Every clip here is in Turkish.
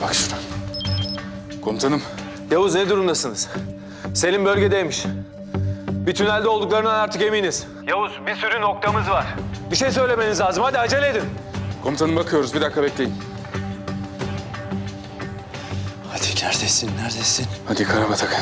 Bak şuna. Komutanım. Yavuz, ne durumdasınız? Selim bölgedeymiş. Bir tünelde olduklarından artık eminiz. Yavuz, bir sürü noktamız var. Bir şey söylemeniz lazım. Hadi acele edin. Komutanım bakıyoruz. Bir dakika bekleyin. Hadi neredesin? Hadi Karabatak.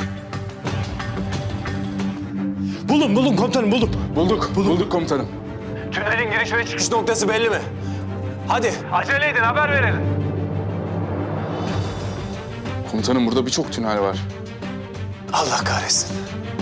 Buldum komutanım, buldum. Bulduk komutanım. Tünelin giriş ve çıkış noktası belli mi? Hadi acele edin, haber verelim. Komutanım burada birçok tünel var. Allah kahretsin.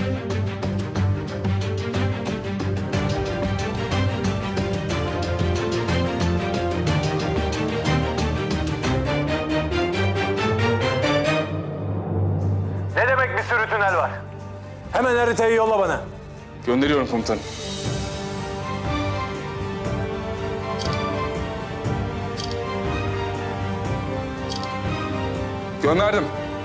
Ne demek bir sürü tünel var? Hemen haritayı yolla bana. Gönderiyorum komutanım. Gönderdim.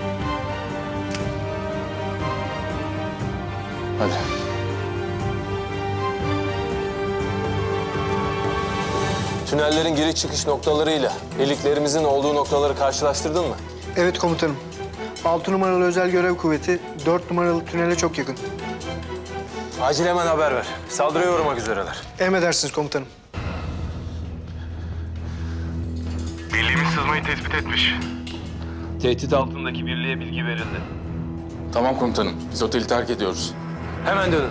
Hadi. Tünellerin giriş çıkış noktalarıyla birliklerimizin olduğu noktaları karşılaştırdın mı? Evet komutanım. 6 numaralı özel görev kuvveti 4 numaralı tünele çok yakın. Acil hemen haber ver. Saldırıya uğramak üzereler. Emredersiniz komutanım. Birliğimiz sızmayı tespit etmiş. Tehdit altındaki birliğe bilgi verildi. Tamam komutanım. Biz oteli terk ediyoruz. Hemen dönün.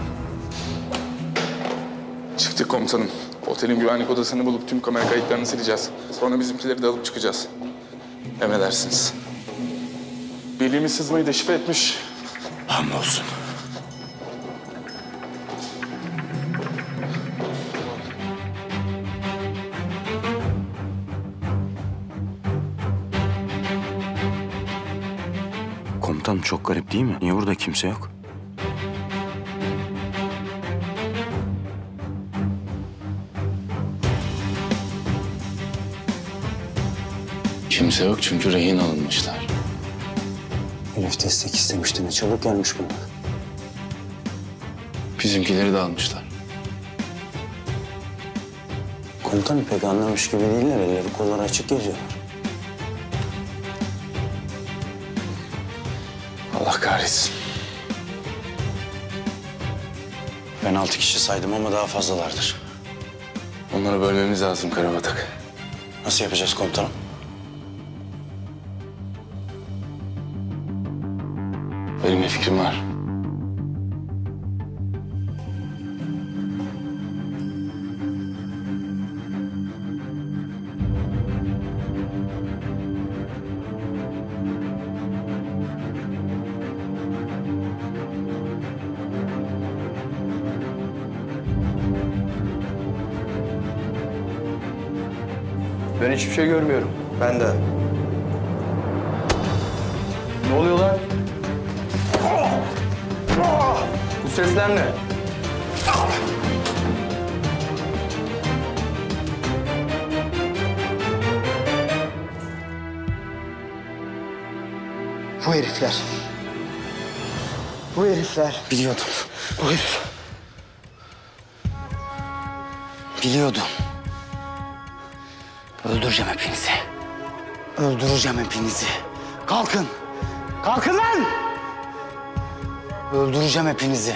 Çıktık komutanım. Otelin güvenlik odasını bulup tüm kamera kayıtlarını sileceğiz. Sonra bizimkileri de alıp çıkacağız. Emredersiniz. Birliğimiz sızmayı deşifre etmiş. Hamdolsun. Komutanım çok garip değil mi? Niye burada kimse yok? Kimse yok çünkü rehin alınmışlar. Elif destek istemişti. Ne çabuk gelmiş bunlar. Bizimkileri de almışlar. Komutanım pek anlamış gibi değiller. Elleri kolları açık geziyorlar. Allah kahretsin. Ben 6 kişi saydım ama daha fazlalardır. Onları bölmemiz lazım Karabatak. Nasıl yapacağız komutanım? Benim bir fikrim var. Ben hiçbir şey görmüyorum. Ben de. Ne oluyor lan? Bu sesler ne? Bu herifler. Bu herifler. Biliyordum. Bu herif. Biliyordum. Öldüreceğim hepinizi. Öldüreceğim hepinizi. Kalkın. Kalkın lan! Öldüreceğim hepinizi.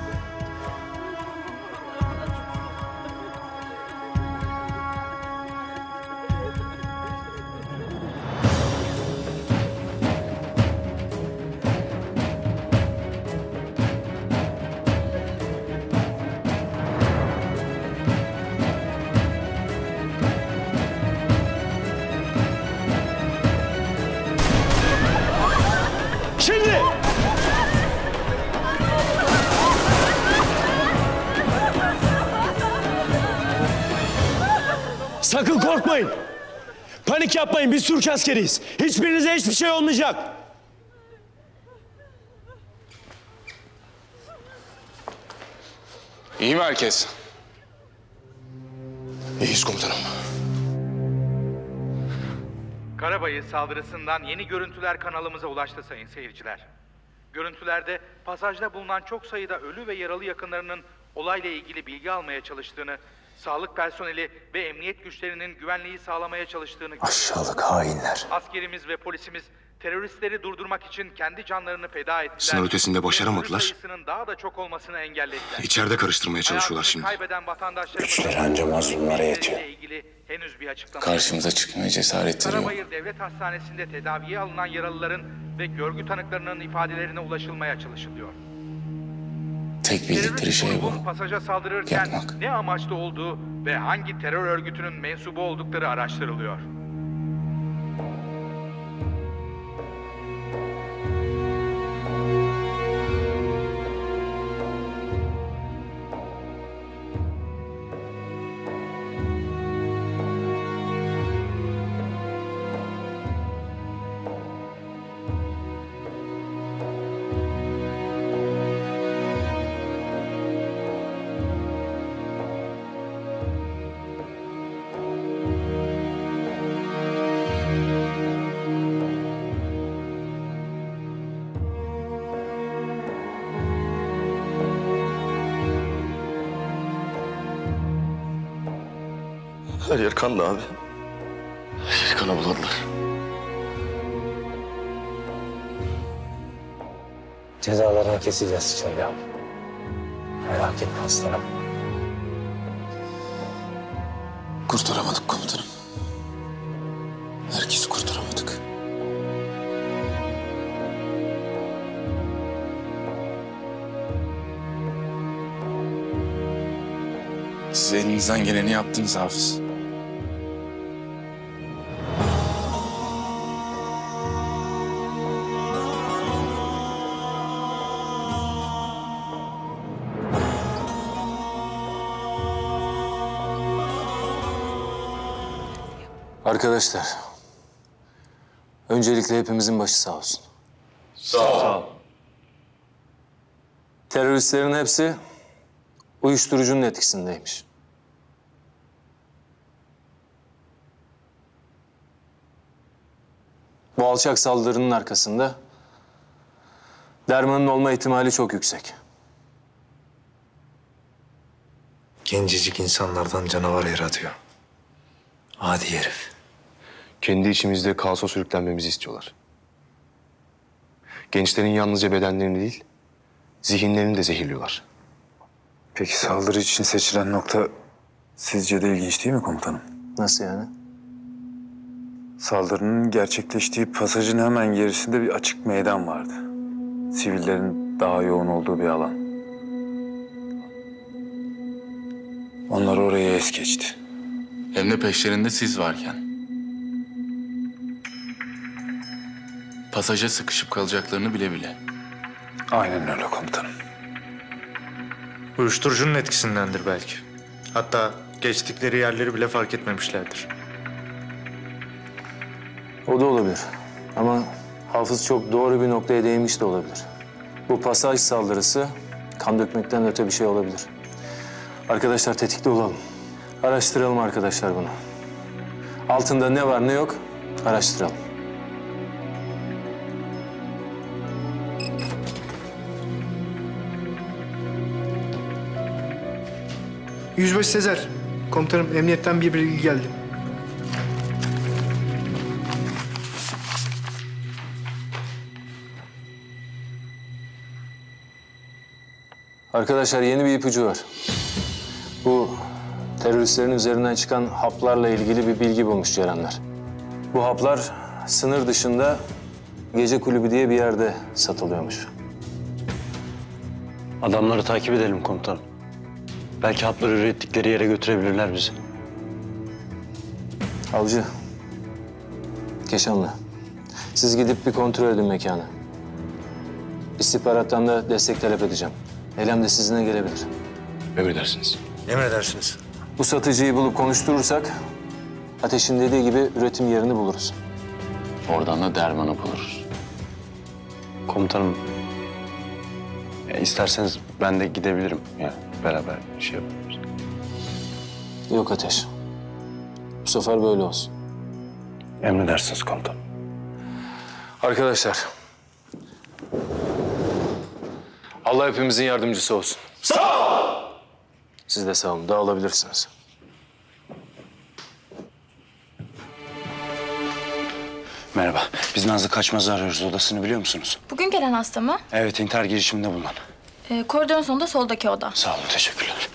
Şimdi! Sakın korkmayın. Panik yapmayın. Biz Türk askeriyiz. Hiçbirinize hiçbir şey olmayacak. İyi mi herkes? İyiyiz komutanım. Karabayır saldırısından yeni görüntüler kanalımıza ulaştı sayın seyirciler. Görüntülerde pasajda bulunan çok sayıda ölü ve yaralı yakınlarının olayla ilgili bilgi almaya çalıştığını, sağlık personeli ve emniyet güçlerinin güvenliği sağlamaya çalıştığını görüyoruz. Aşağılık hainler. Askerimiz ve polisimiz teröristleri durdurmak için kendi canlarını feda ettiler. Sınır ötesinde başaramadılar. Ölü sayısının daha da çok olmasını engellediler. İçeride karıştırmaya çalışıyorlar şimdi. Hayatını kaybeden vatandaşlarımızın Güçleri anca mazlumlara yetiyor. ilgili henüz bir açıklama. Karşımıza çıkmaya cesaretleri yok. Karabayır Devlet Hastanesi'nde tedaviye alınan yaralıların ve görgü tanıklarının ifadelerine ulaşılmaya çalışılıyor. Tek bildikleri şey bu. Grubun pasaja saldırırken Yapmak. ne amaçlı olduğu ve hangi terör örgütünün mensubu oldukları araştırılıyor. Her yer kanlı abi. Her yer kana buladılar. Cezalarını keseceğiz Çayla. Merak etme aslanım. Kurtaramadık komutanım. Herkesi kurtaramadık. Siz elinizden geleni yaptınız Hafız. Arkadaşlar, öncelikle hepimizin başı sağ olsun. Sağ ol. Teröristlerin hepsi uyuşturucunun etkisindeymiş. Bu alçak saldırının arkasında Derman'ın olma ihtimali çok yüksek. Gencecik insanlardan canavar yaratıyor. Adi herif. Kendi içimizde kaosa sürüklenmemizi istiyorlar. Gençlerin yalnızca bedenlerini değil, zihinlerini de zehirliyorlar. Peki saldırı için seçilen nokta sizce de ilginç değil mi komutanım? Nasıl yani? Saldırının gerçekleştiği pasajın hemen gerisinde bir açık meydan vardı. Sivillerin daha yoğun olduğu bir alan. Onlar oraya es geçti. Hem de peşlerinde siz varken. Pasaja sıkışıp kalacaklarını bile bile. Aynen öyle komutanım. Uyuşturucunun etkisindendir belki. Hatta geçtikleri yerleri bile fark etmemişlerdir. O da olabilir. Ama Hafız çok doğru bir noktaya değinmiş de olabilir. Bu pasaj saldırısı kan dökmekten öte bir şey olabilir. Arkadaşlar tetikte olalım. Araştıralım arkadaşlar bunu. Altında ne var ne yok araştıralım. Yüzbaşı Sezer, komutanım emniyetten bir bilgi geldi. Arkadaşlar yeni bir ipucu var. Bu teröristlerin üzerinden çıkan haplarla ilgili bir bilgi bulmuş Cerenler. Bu haplar sınır dışında gece kulübü diye bir yerde satılıyormuş. Adamları takip edelim komutanım. Belki hapları ürettikleri yere götürebilirler bizi. Avcı, Keşanlı. Siz gidip bir kontrol edin mekanı. İstihbarattan da destek talep edeceğim. Eylem de sizinle gelebilir. Emredersiniz. Emredersiniz. Bu satıcıyı bulup konuşturursak Ateş'in dediği gibi üretim yerini buluruz. Oradan da Derman'ı buluruz. Komutanım, isterseniz ben de gidebilirim. Yani beraber şey yaparız. Yok Ateş. Bu sefer böyle olsun. Emredersiniz komutanım. Arkadaşlar. Allah hepimizin yardımcısı olsun. Sağ ol. Siz de sağ olun. Dağılabilirsiniz. Merhaba. Biz Nazlı Kaçmaz'ı arıyoruz. Odasını biliyor musunuz? Bugün gelen hasta mı? Evet, intihar girişiminde bulunan. Koridorun sonunda soldaki oda. Sağ olun, teşekkürler.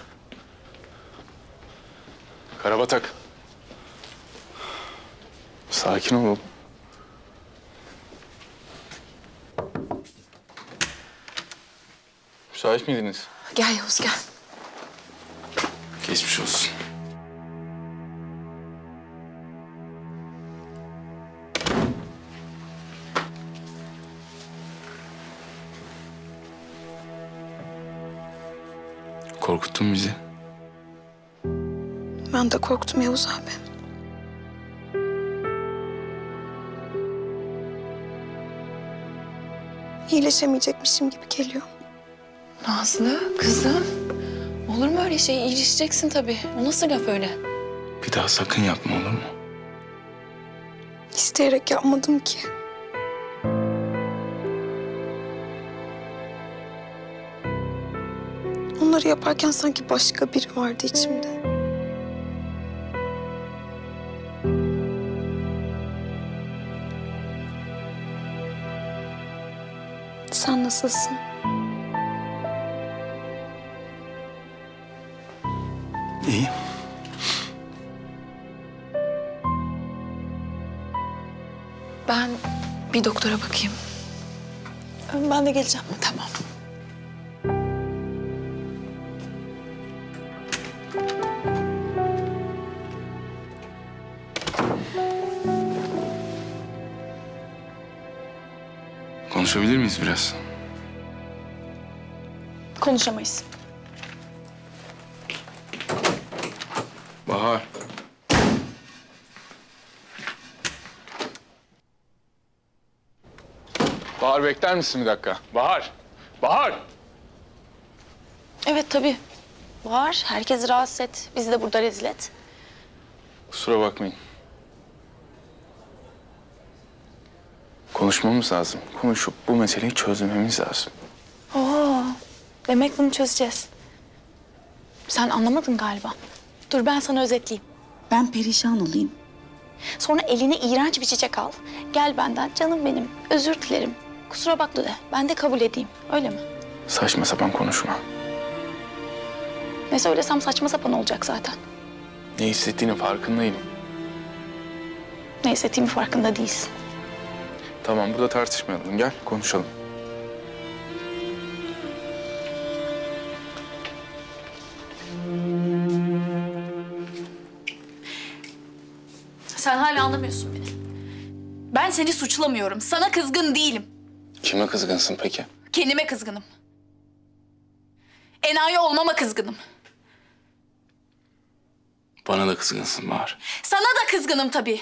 Karabatak. Sakin ol oğlum. Müsait miydiniz? Gel Yavuz gel. Geçmiş olsun. Korkuttun bizi. Ben de korktum Yavuz abi. İyileşemeyecekmişim gibi geliyor. Nazlı, kızım. Olur mu öyle şey? İyileşeceksin tabii. O nasıl laf öyle? Bir daha sakın yapma, olur mu? İsteyerek yapmadım ki. Onları yaparken sanki başka biri vardı içimde. Sen nasılsın? İyi. Ben bir doktora bakayım. Ben de geleceğim. Tamam. Konuşabilir miyiz biraz? Konuşamayız. Bahar. Bahar bekler misin bir dakika? Bahar! Bahar! Evet tabii. Var. Herkesi rahatsız et. Bizi de burada rezil et. Kusura bakmayın. Konuşmamız lazım. Konuşup bu meseleyi çözmemiz lazım. Oo, demek bunu çözeceğiz. Sen anlamadın galiba. Dur ben sana özetleyeyim. Ben perişan olayım. Sonra eline iğrenç bir çiçek al. Gel benden canım benim. Özür dilerim. Kusura bakma de. Ben de kabul edeyim. Öyle mi? Saçma sapan konuşma. Ne söylesem saçma sapan olacak zaten. Ne hissettiğinin farkındayım. Ne hissettiğimi farkında değilsin. Tamam, burada tartışmayalım. Gel, konuşalım. Sen hala anlamıyorsun beni. Ben seni suçlamıyorum. Sana kızgın değilim. Kime kızgınsın peki? Kendime kızgınım. Enayi olmama kızgınım. Bana da kızgınsın Bahar. Sana da kızgınım tabii.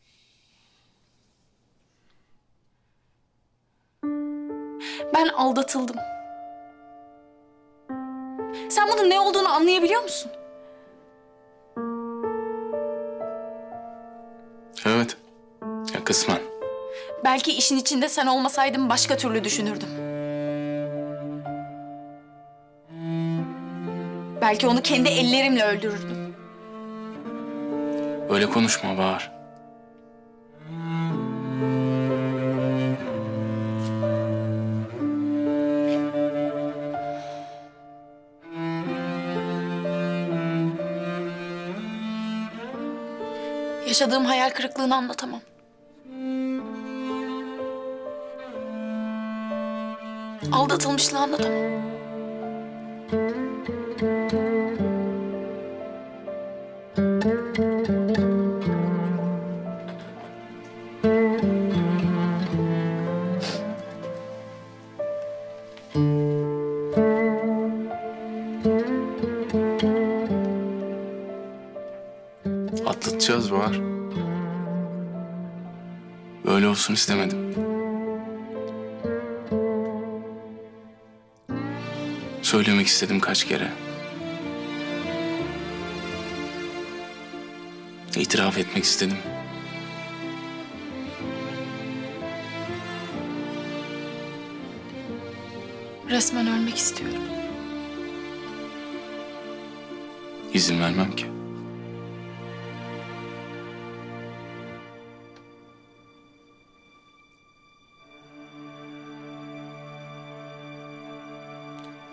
Ben aldatıldım. Sen bunun ne olduğunu anlayabiliyor musun? Evet. Ya kısmen. Belki işin içinde sen olmasaydın başka türlü düşünürdüm. Belki onu kendi ellerimle öldürürdüm. Öyle konuşma Bahar. Yaşadığım hayal kırıklığını anlatamam. Aldatılmışlığı anlatamam. Atlatacağız Bahar. Böyle olsun istemedim. Söylemek istedim kaç kere. İtiraf etmek istedim. Resmen ölmek istiyorum. İzin vermem ki.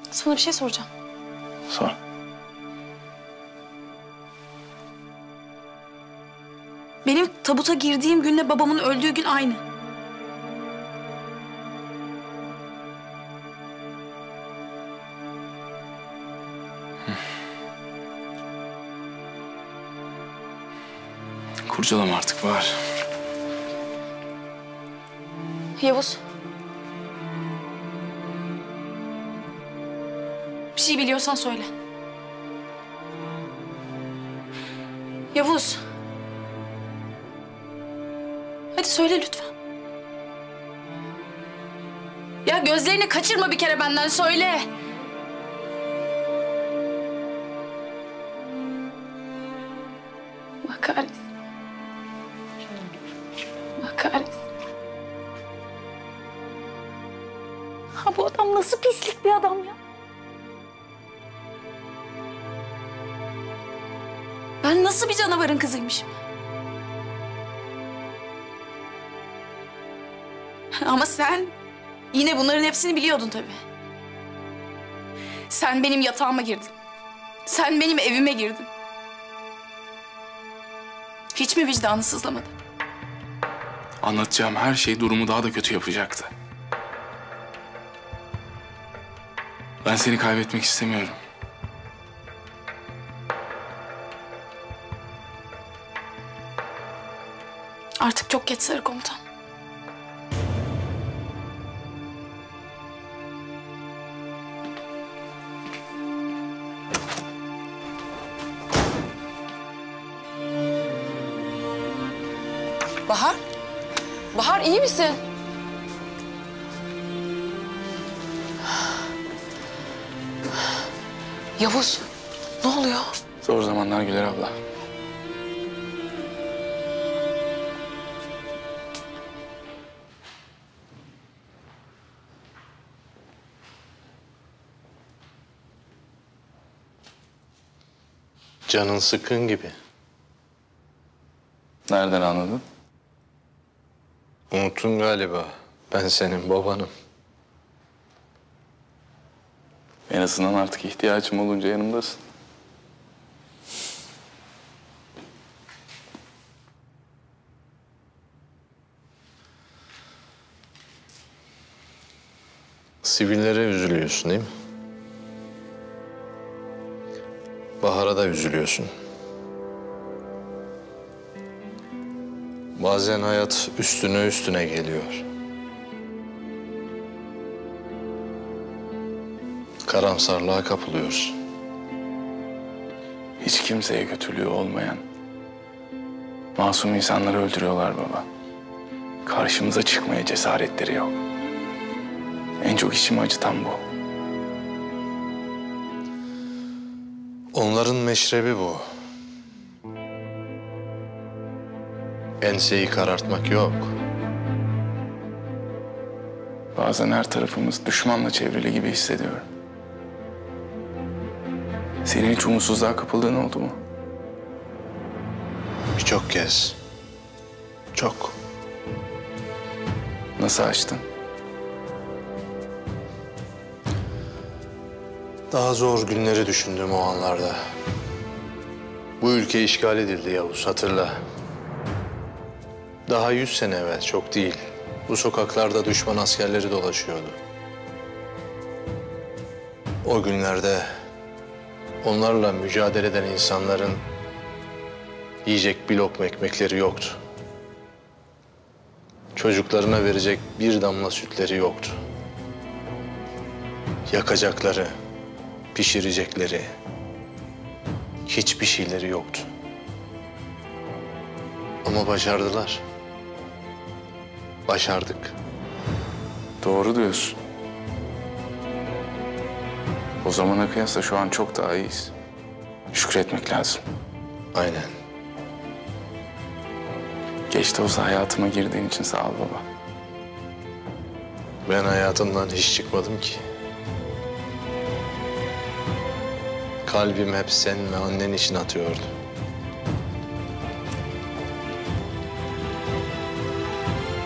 Sana bir şey soracağım. Sor. Benim tabuta girdiğim günle babamın öldüğü gün aynı. Kurcalama artık Bahar. Yavuz. Bir şey biliyorsan söyle. Yavuz. Hadi söyle lütfen. Ya gözlerini kaçırma bir kere benden, söyle. Allah kahretsin. Allah kahretsin. Ha, bu adam nasıl pislik bir adam ya? Ben nasıl bir canavarın kızıymışım? Ama sen yine bunların hepsini biliyordun tabii. Sen benim yatağıma girdin. Sen benim evime girdin. Hiç mi vicdanı sızlamadı? Anlatacağım her şey durumu daha da kötü yapacaktı. Ben seni kaybetmek istemiyorum. Artık çok geç Sarı Komutan. Bahar? Bahar iyi misin? Yavuz, ne oluyor? Zor zamanlar Güler abla. Canın sıkkın gibi. Nereden anladın? Unuttun galiba. Ben senin babanım. En azından artık ihtiyacım olunca yanımdasın. Sivillere üzülüyorsun değil mi? Bahar'a da üzülüyorsun. Bazen hayat üstüne üstüne geliyor. Karamsarlığa kapılıyorsun. Hiç kimseye kötülüğü olmayan masum insanları öldürüyorlar baba. Karşımıza çıkmaya cesaretleri yok. En çok içimi acıtan bu. Onların meşrebi bu. Enseyi karartmak yok. Bazen her tarafımız düşmanla çevrili gibi hissediyorum. Senin hiç umutsuzluğa kapıldığın oldu mu? Birçok kez. Çok. Nasıl açtın? Daha zor günleri düşündüm o anlarda. Bu ülke işgal edildi Yavuz, hatırla. Daha 100 sene evvel, çok değil. Bu sokaklarda düşman askerleri dolaşıyordu. O günlerde onlarla mücadele eden insanların yiyecek bir lokma ekmekleri yoktu. Çocuklarına verecek bir damla sütleri yoktu. Yakacakları, pişirecekleri hiçbir şeyleri yoktu. Ama başardılar. Başardık. Doğru diyorsun. O zamana kıyasla şu an çok daha iyiyiz. Şükretmek lazım. Aynen. Geç de olsa hayatıma girdiğin için sağ ol baba. Ben hayatından hiç çıkmadım ki. Kalbim hep sen ve annen için atıyordu.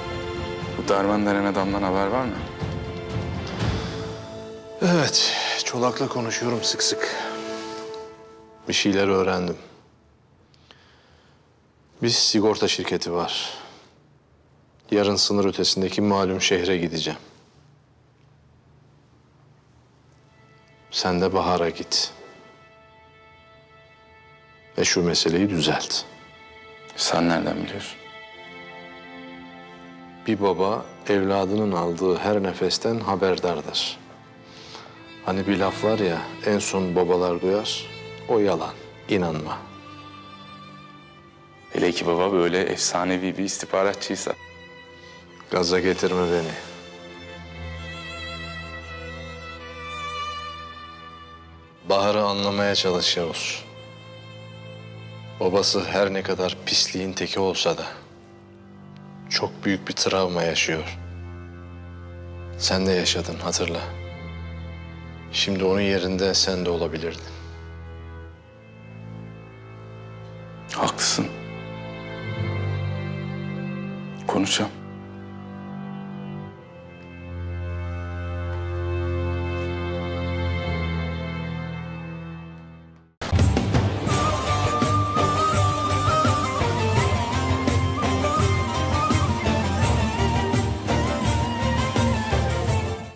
Bu Derman denen adamdan haber var mı? Evet, Çolak'la konuşuyorum sık sık. Bir şeyler öğrendim. Bir sigorta şirketi var. Yarın sınır ötesindeki malum şehre gideceğim. Sen de Bahar'a git. Ve şu meseleyi düzelt. Sen nereden biliyorsun? Bir baba evladının aldığı her nefesten haberdardır. Hani bir laf var ya, en son babalar duyar, o yalan, inanma. Hele ki baba böyle efsanevi bir istihbaratçıysa. Gaza getirme beni. Bahar'ı anlamaya çalış Yavuz. Babası her ne kadar pisliğin teki olsa da çok büyük bir travma yaşıyor. Sen de yaşadın, hatırla. Şimdi onun yerinde sen de olabilirdin. Haklısın. Konuşacağım.